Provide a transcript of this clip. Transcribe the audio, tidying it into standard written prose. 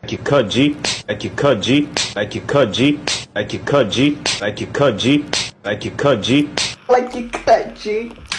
que cudgy, like you cudgy, like you cudgy, like you cudgy, like you cudgy, like you cudgy, Like you cudgy.